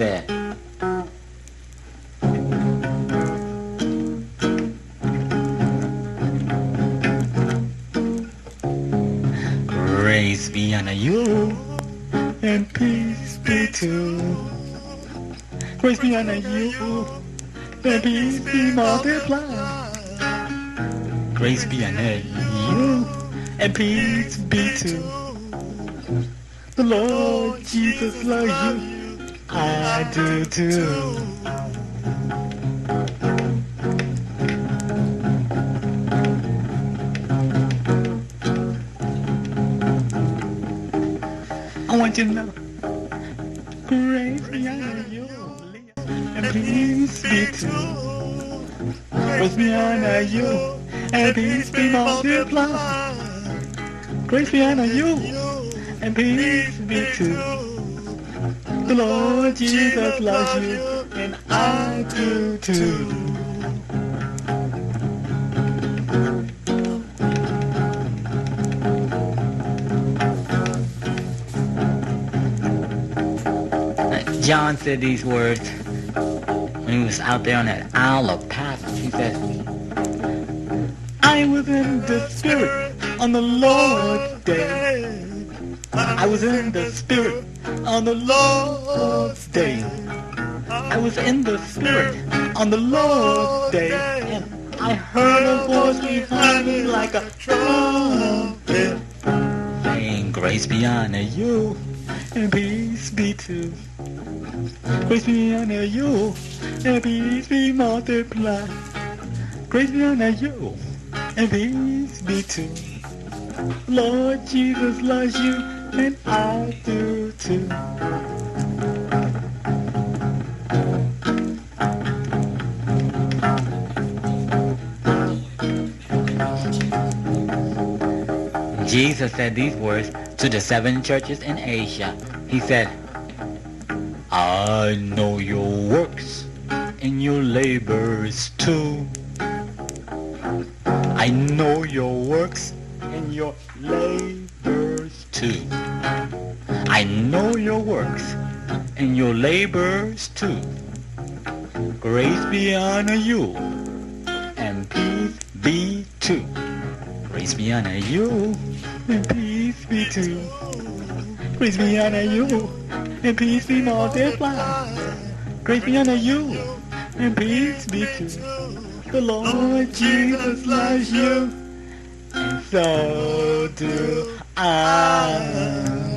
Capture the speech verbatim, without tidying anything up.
said, grace be unto you, and peace be to. Grace be unto you, and peace be multiplied. Grace be unto you, and peace be to. The Lord Jesus loves you, I do too. I want you to know, grace be unto you, and peace be to. Grace be unto you, and peace be multiplied. Grace be unto you, and peace be to. The Lord Jesus loves you, and I do too. John said these words when he was out there on that Isle of Patmos. He said, I was in the Spirit on the Lord's day. I was in the Spirit on the Lord's day. I was in the Spirit on the Lord's day. And I heard a voice behind me like a trumpet, saying, grace be unto you, and peace be to. Grace be unto you, and peace be multiplied. Grace be unto you, and peace be to. Lord Jesus loves you, and I do too. Jesus said these words to the seven churches in Asia. He said, I know your works and your labors too. I know your works and your labors too. I know your works and your labors too. Grace be unto you, and peace be to. Grace be unto you, and peace be to. Grace be unto you, and peace be multiplied. Grace be unto you, and peace be to. The Lord Jesus loves you, and so do I.